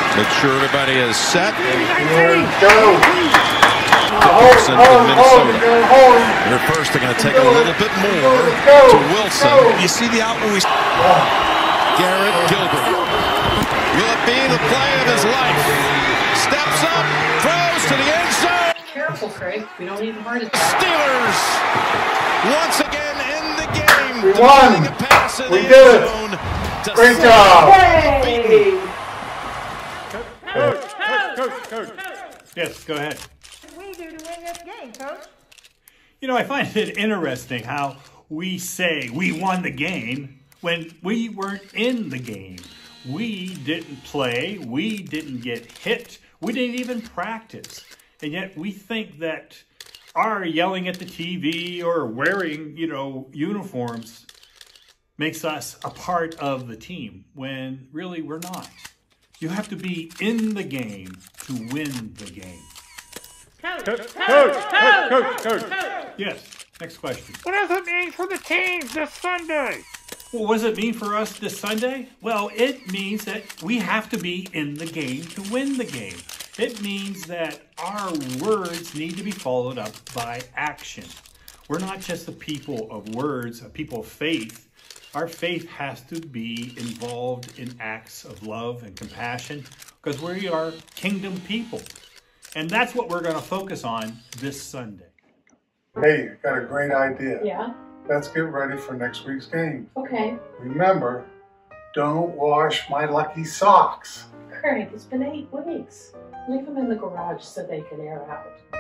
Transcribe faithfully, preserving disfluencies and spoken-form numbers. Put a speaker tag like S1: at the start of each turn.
S1: Make sure everybody is set.
S2: Here, go.
S1: Wilson from Minnesota. They're first. They're going to take a little bit more to Wilson. You see the out when we... Garrett Gilbert. Will it be the play of his life? Steps up, throws to the end zone.
S3: Careful, Craig. We don't need to hurt it.
S1: Steelers once again in the game.
S2: We won. We did it. Great job.
S3: Hey!
S4: Coach, coach, coach, coach. Yes, go ahead.
S5: What do we do to win this game, Coach?
S4: You know, I find it interesting how we say we won the game when we weren't in the game. We didn't play, we didn't get hit, we didn't even practice. And yet we think that our yelling at the T V or wearing, you know, uniforms makes us a part of the team when really we're not. You have to be in the game to win the game.
S5: Coach,
S4: Coach,
S5: coach,
S4: coach, coach, coach, coach. Yes, next question.
S6: What does it mean for the team this Sunday?
S4: Well, what does it mean for us this Sunday? Well, it means that we have to be in the game to win the game. It means that our words need to be followed up by action. We're not just a people of words, a people of faith. Our faith has to be involved in acts of love and compassion because we are kingdom people. And that's what we're going to focus on this Sunday.
S2: Hey, I got a great idea.
S3: Yeah?
S2: Let's get ready for next week's game.
S3: Okay.
S2: Remember, don't wash my lucky socks.
S3: Craig, it's been eight weeks. Leave them in the garage so they can air out.